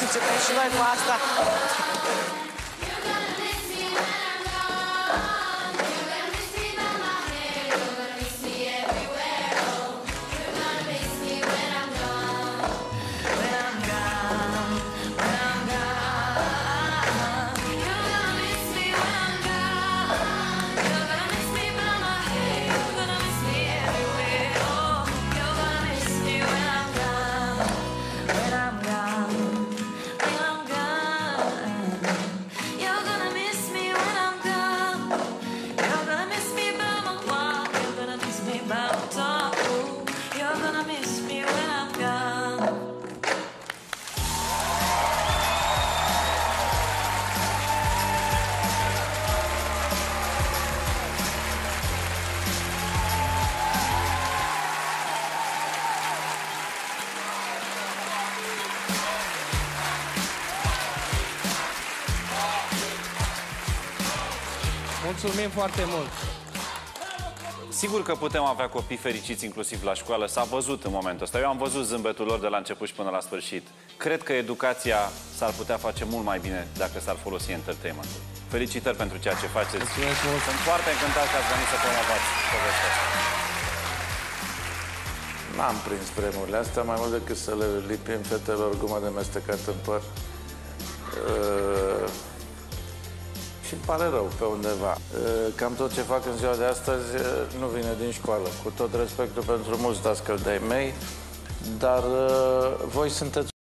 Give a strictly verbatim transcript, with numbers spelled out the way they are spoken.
începem și noi cu asta. Mulțumim foarte mult! Sigur că putem avea copii fericiți inclusiv la școală. S-a văzut în momentul ăsta. Eu am văzut zâmbetul lor de la început și până la sfârșit. Cred că educația s-ar putea face mult mai bine dacă s-ar folosi entertainment-ul. Felicitări pentru ceea ce faceți. Mulțumesc mult. Sunt foarte încântat că ați venit să promovați povestea asta. N-am prins vremurile astea, mai mult decât să le lipim fetelor gumă de mestecat în păr. Uh... Și îmi pare rău pe undeva. Cam tot ce fac în ziua de astăzi nu vine din școală. Cu tot respectul pentru mulți dascăli de-ai mei, dar voi sunteți